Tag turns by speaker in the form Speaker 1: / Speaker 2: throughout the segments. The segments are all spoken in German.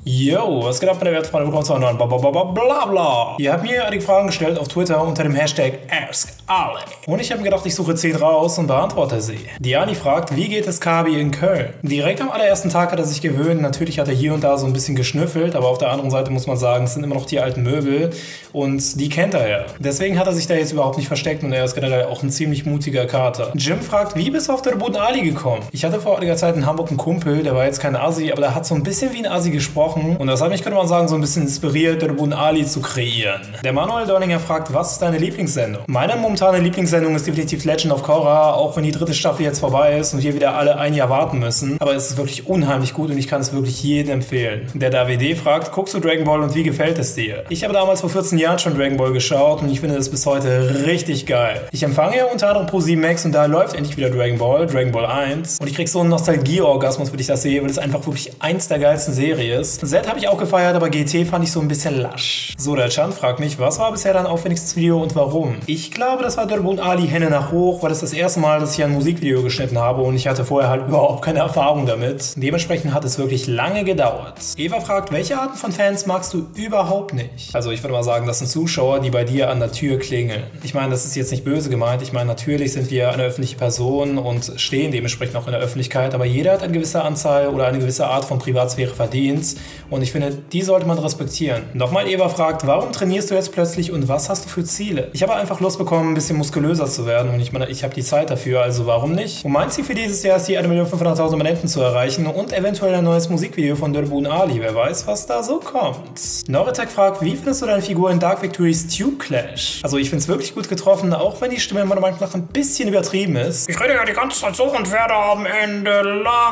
Speaker 1: Yo, was geht ab, meine Wertfreunde? Willkommen zu einer neuen Blablabla. Ihr habt mir einige Fragen gestellt auf Twitter unter dem Hashtag AskAli. Und ich habe mir gedacht, ich suche 10 raus und beantworte sie. Diani fragt, wie geht es Kabi in Köln? Direkt am allerersten Tag hat er sich gewöhnt. Natürlich hat er hier und da so ein bisschen geschnüffelt, aber auf der anderen Seite muss man sagen, es sind immer noch die alten Möbel und die kennt er ja. Deswegen hat er sich da jetzt überhaupt nicht versteckt und er ist generell auch ein ziemlich mutiger Kater. Jim fragt, wie bist du auf der Boden Ali gekommen? Ich hatte vor einiger Zeit in Hamburg einen Kumpel, der war jetzt kein Assi, aber der hat so ein bisschen wie ein Assi gesprochen. Und das hat mich, könnte man sagen, so ein bisschen inspiriert, Dörbun Ali zu kreieren. Der Manuel Dörlinger fragt, was ist deine Lieblingssendung? Meine momentane Lieblingssendung ist definitiv Legend of Korra, auch wenn die 3. Staffel jetzt vorbei ist und wir wieder alle ein Jahr warten müssen. Aber es ist wirklich unheimlich gut und ich kann es wirklich jedem empfehlen. Der Davide fragt, guckst du Dragon Ball und wie gefällt es dir? Ich habe damals vor 14 Jahren schon Dragon Ball geschaut und ich finde es bis heute richtig geil. Ich empfange ja unter anderem Pro7 Max und da läuft endlich wieder Dragon Ball 1. Und ich krieg so einen Nostalgie-Orgasmus, wenn ich das sehe, weil es einfach wirklich eins der geilsten Serien ist. Z habe ich auch gefeiert, aber GT fand ich so ein bisschen lasch. So, der Chan fragt mich, was war bisher dein aufwendigstes Video und warum? Ich glaube, das war Dörbun Ali Hände nach hoch, weil das das erste Mal, dass ich ein Musikvideo geschnitten habe und ich hatte vorher halt überhaupt keine Erfahrung damit. Dementsprechend hat es wirklich lange gedauert. Eva fragt, welche Arten von Fans magst du überhaupt nicht? Also ich würde mal sagen, das sind Zuschauer, die bei dir an der Tür klingeln. Ich meine, das ist jetzt nicht böse gemeint. Ich meine, natürlich sind wir eine öffentliche Person und stehen dementsprechend auch in der Öffentlichkeit, aber jeder hat eine gewisse Anzahl oder eine gewisse Art von Privatsphäre verdient und ich finde, die sollte man respektieren. Nochmal Eva fragt, warum trainierst du jetzt plötzlich und was hast du für Ziele? Ich habe einfach Lust bekommen, ein bisschen muskulöser zu werden und ich meine, ich habe die Zeit dafür, also warum nicht? Und mein Ziel für dieses Jahr ist, die 1.500.000 Abonnenten zu erreichen und eventuell ein neues Musikvideo von Dörbun Ali. Wer weiß, was da so kommt. Noretek fragt, wie findest du deine Figur in Dark Victory's Tube Clash? Also ich finde es wirklich gut getroffen, auch wenn die Stimme meiner Meinung nach ein bisschen übertrieben ist. Ich rede ja die ganze Zeit so und werde am Ende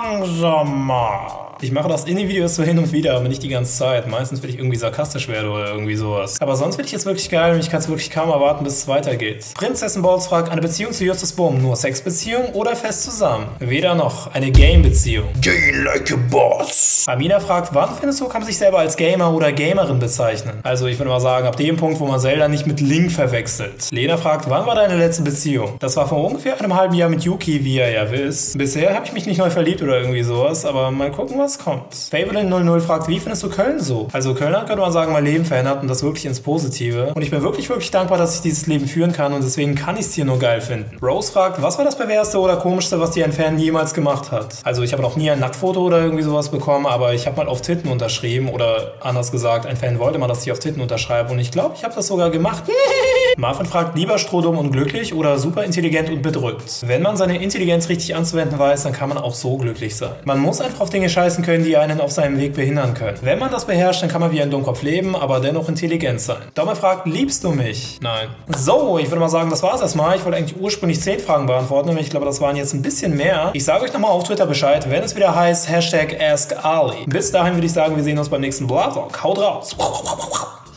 Speaker 1: langsamer. Ich mache das in den Videos so hin und wieder, aber nicht die ganze Zeit. Meistens will ich irgendwie sarkastisch werden oder irgendwie sowas. Aber sonst finde ich es wirklich geil und ich kann es wirklich kaum erwarten, bis es weitergeht. Prinzessin Balls fragt, eine Beziehung zu Justus Bohm, nur Sexbeziehung oder fest zusammen? Weder noch, eine Game-Beziehung. Gay like a boss. Amina fragt, wann findest du, kann man sich selber als Gamer oder Gamerin bezeichnen? Also ich würde mal sagen, ab dem Punkt, wo man Zelda nicht mit Link verwechselt. Lena fragt, wann war deine letzte Beziehung? Das war vor ungefähr einem halben Jahr mit Yuki, wie ihr ja wisst. Bisher habe ich mich nicht neu verliebt oder irgendwie sowas, aber mal gucken, was kommt. Favorite00 fragt, wie findest du Köln so? Also Köln hat, könnte man sagen, mein Leben verändert und das wirklich ins Positive. Und ich bin wirklich, wirklich dankbar, dass ich dieses Leben führen kann und deswegen kann ich es hier nur geil finden. Rose fragt, was war das bewährteste oder komischste, was dir ein Fan jemals gemacht hat? Also ich habe noch nie ein Nacktfoto oder irgendwie sowas bekommen, aber ich habe mal auf Titten unterschrieben oder anders gesagt, ein Fan wollte mal, dass ich auf Titten unterschreibe und ich glaube, ich habe das sogar gemacht. Marvin fragt, lieber strohdumm und glücklich oder super intelligent und bedrückt? Wenn man seine Intelligenz richtig anzuwenden weiß, dann kann man auch so glücklich sein. Man muss einfach auf Dinge scheißen können, die einen auf seinem Weg behindern können. Wenn man das beherrscht, dann kann man wie ein Dummkopf leben, aber dennoch intelligent sein. Domme fragt, liebst du mich? Nein. So, ich würde mal sagen, das war's erstmal. Ich wollte eigentlich ursprünglich 10 Fragen beantworten, aber ich glaube, das waren jetzt ein bisschen mehr. Ich sage euch nochmal auf Twitter Bescheid, wenn es wieder heißt, Hashtag AskAli. Bis dahin würde ich sagen, wir sehen uns beim nächsten Vlog. Haut raus!